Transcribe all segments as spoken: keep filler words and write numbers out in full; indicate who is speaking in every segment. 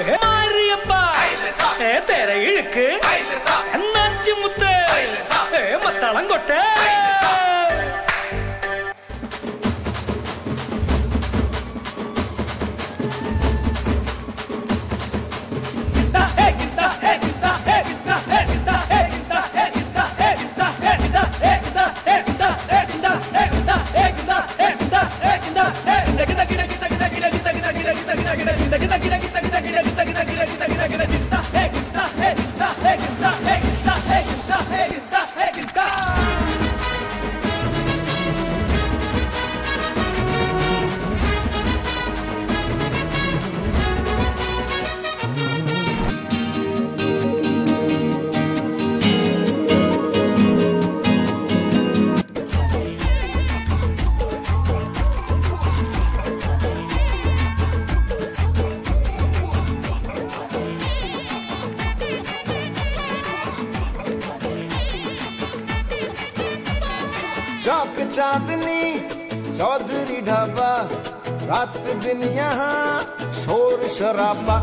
Speaker 1: മാരിയപ്പ തെര ഇഴുക്ക് നച്ചുമുത്ത് മത്തളം കൊട്ട
Speaker 2: चौक चांदनी चौधरी ढाबा रात दिन यहाँ शोर शराबा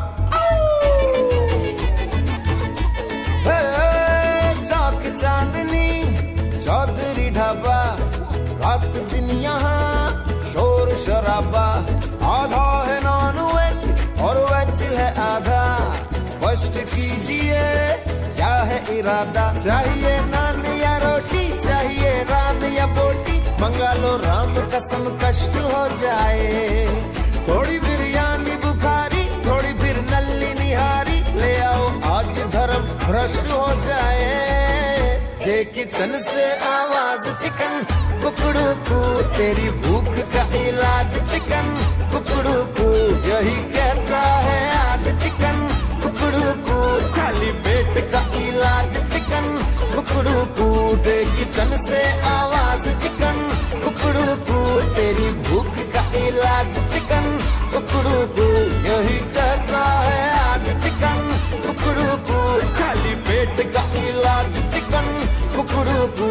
Speaker 2: चौक चांदनी चौधरी ढाबा रात दिन यहाँ शोर शराबा आधा है नॉन वेज और वेज है आधा स्पष्ट कीजिए क्या है इरादा चाहिए नान या रोटी चाहिए रान या बोटी मंगा लो राम कसम कष्ट हो जाए थोड़ी बिरयानी बुखारी थोड़ी फिर नल्ली निहारी ले आओ आज धर्म भ्रष्ट हो जाए ये किचन से आवाज चिकन कुकड़ू कू तेरी भूख का इलाज चिकन कुकड़ू कू यही कहता है आज चिकन कुकड़ू कू खाली पेट का इलाज चिकन कुकड़ू कू दे किचन से आवाज चिकन कुकड़ू कू तेरी भूख का इलाज चिकन कुकड़ू कू यही कहता है आज चिकन कुकड़ू कू खाली पेट का इलाज चिकन कुकड़ू कू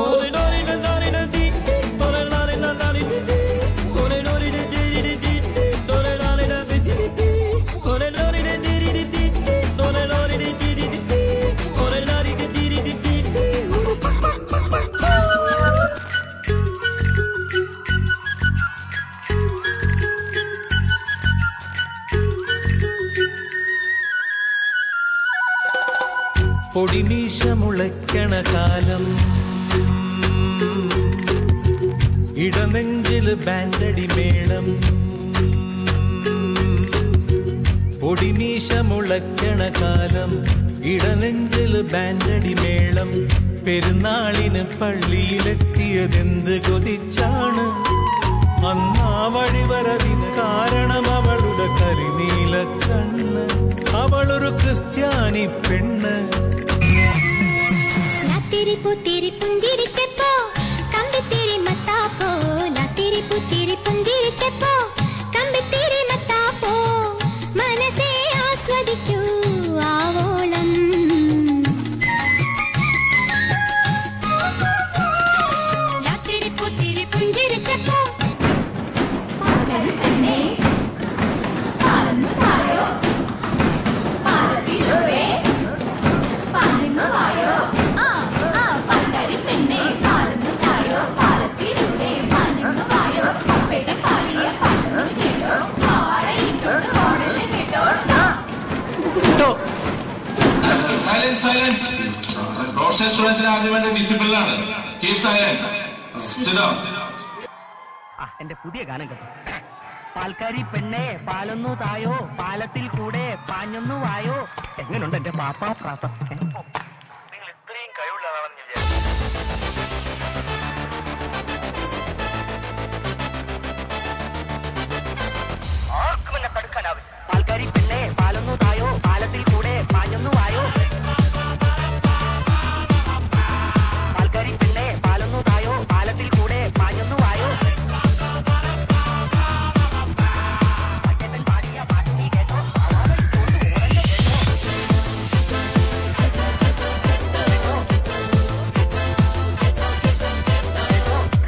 Speaker 3: പൊടിമീശ മുളയ്ക്കണ കാലം ഇടനെഞ്ചില് ബാൻഡടി മേളം പൊടിമീശ മുളയ്ക്കണ കാലം ഇടനെഞ്ചില് ബാൻഡടി മേളം പെരുന്നാളിന് പള്ളിയിലെത്തിയതെന്ത് കൊതിച്ചാണ് അന്നാ വഴിവരവിന് കാരണം അവളുടെ കരിനീല കണ്ണ് അവളൊരു ക്രിസ്ത്യാനി പെണ്ണ്
Speaker 4: तेरी पुतेरी पुंजीरी चेपो कंबे तेरी मतापो ला तेरी पुतेरी पुंजीरी चेपो कंबे तेरी मतापो मनसे आस्वदिकू आवोलम ला तेरी पुतेरी पुंजीरी चेपो पालनु तन्ने पालनु तायो पालतिरुवे पालनु वायो
Speaker 5: Silence, silence. Professional students ആദ്യമായിട്ട് ഡിസിപ്ലിൻ ആണ്. Keep silence. Sit down.
Speaker 6: ആ എന്റെ പുതിയ ഗാനം കേട്ടോ. പാൽക്കാരി പെണ്ണെ പാലൊന്നു തായോ പാലത്തിൽ കൂടെ പാഞ്ഞൊന്നു വായോ. എങ്ങനെയുണ്ട് എന്റെ പാപ്പാ പ്രാസ? നിങ്ങൾ ഇത്രയും കഴിവുള്ളതാണെന്ന് വിചാരിച്ചു. ആർക്കും എന്നെ തടുക്കാനാവില്ല. പാൽക്കാരി പെണ്ണെ പാലൊന്നു തായോ പാലത്തിൽ കൂടെ പാഞ്ഞൊന്നു വായോ. പാൽക്കാരി പെണ്ണെ പാലൊന്നു തായോ പാലത്തിൽ കൂടെ പാഞ്ഞൊന്നു വായോ.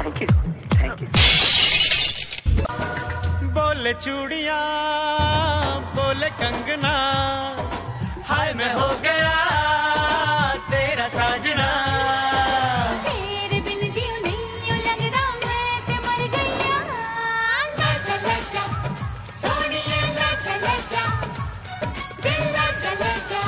Speaker 3: बोले चूड़िया
Speaker 1: ले कंगना, हाय मैं हो गया तेरा साजना।
Speaker 4: तेरे बिन जीव नहीं यूं लगदा मैं ते मर गईया। लाजा लाजा सोनिए लाजा लाजा, दिल लाजा लाजा।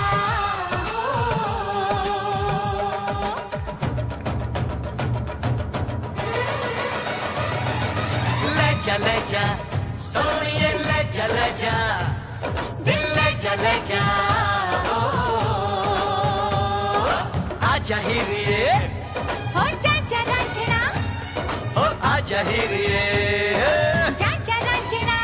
Speaker 1: लाजा लाजा सोनिए लाजा लाजा, दिल लाजा लाजा। आजा हीरिए
Speaker 4: हो चाचा रांझना,
Speaker 1: ओ आजा हीरिए।
Speaker 4: चाचा रांझना।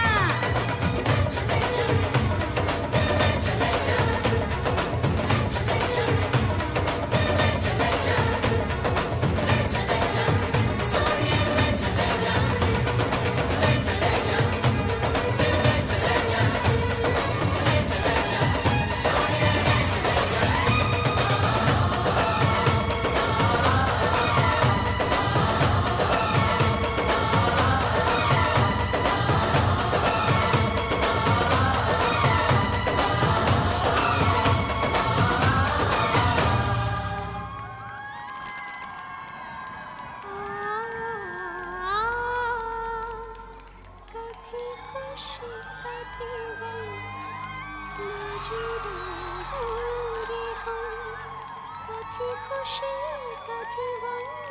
Speaker 4: कभी खुशी कभी गम, ना जुदा दूरी हम। कभी खुशी कभी गम,